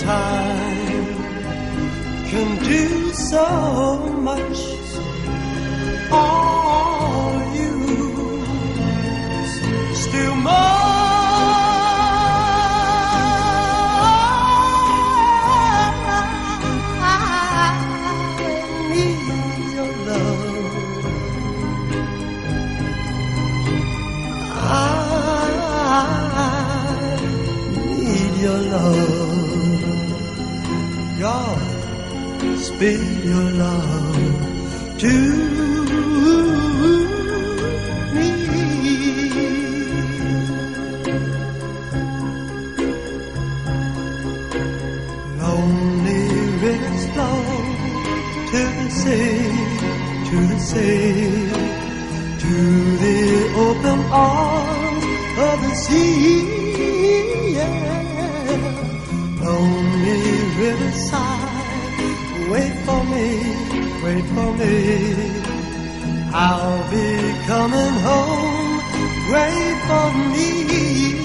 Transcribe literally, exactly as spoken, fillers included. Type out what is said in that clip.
time can do so much. Are you still more? Your love, God, spill your love to me. Lonely rivers flow to the sea, to the sea, to the open arms of the sea. Yeah. Lonely riverside, wait for me, wait for me. I'll be coming home, wait for me.